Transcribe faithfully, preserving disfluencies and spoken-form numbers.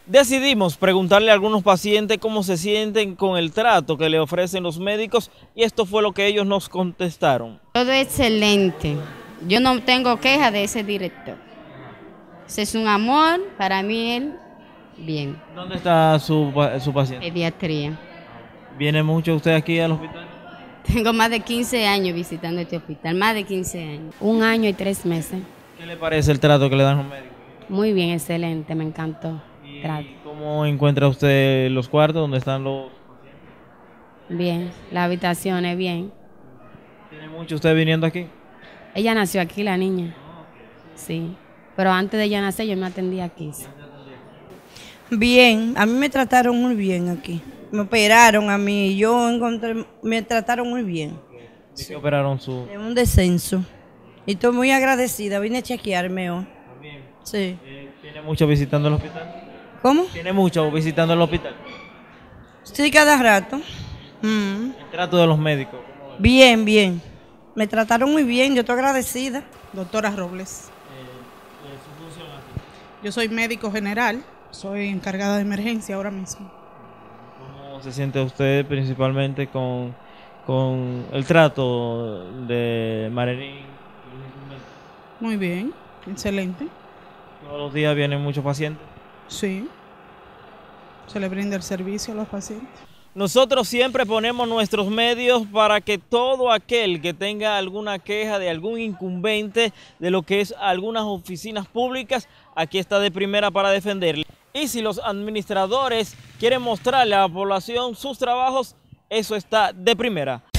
Decidimos preguntarle a algunos pacientes cómo se sienten con el trato que le ofrecen los médicos y esto fue lo que ellos nos contestaron. Todo excelente. Yo no tengo queja de ese director. Ese es un amor, para mí él, bien. ¿Dónde está su, su paciente? Pediatría. ¿Viene mucho usted aquí al hospital? Tengo más de quince años visitando este hospital, más de quince años. Un año y tres meses. ¿Qué le parece el trato que le dan los médicos? Muy bien, excelente, me encantó. ¿Y Trato. cómo encuentra usted los cuartos donde están los pacientes? Bien, las habitaciones, bien. ¿Tiene mucho usted viniendo aquí? Ella nació aquí, la niña. Sí, pero antes de ella nacer yo me atendí aquí. Sí. Bien, a mí me trataron muy bien aquí. Me operaron a mí, yo encontré, me trataron muy bien. ¿De qué operaron su...? De un descenso. Y estoy muy agradecida, vine a chequearme hoy. También. Sí. Eh, ¿Tiene mucho visitando el hospital? ¿Cómo? ¿Tiene mucho visitando el hospital? Sí, cada rato. Mm. El trato de los médicos. ¿Cómo es? Bien, bien. Me trataron muy bien, yo estoy agradecida. Doctora Robles. Eh, eh, su función aquí. Yo soy médico general, soy encargada de emergencia ahora mismo. ¿Cómo se siente usted principalmente con, con el trato de Marenín? Muy bien, excelente. Todos los días vienen muchos pacientes. Sí, se le brinda el servicio a los pacientes. Nosotros siempre ponemos nuestros medios para que todo aquel que tenga alguna queja de algún incumbente de lo que es algunas oficinas públicas, aquí está De Primera para defenderle. Y si los administradores quieren mostrarle a la población sus trabajos, eso está De Primera.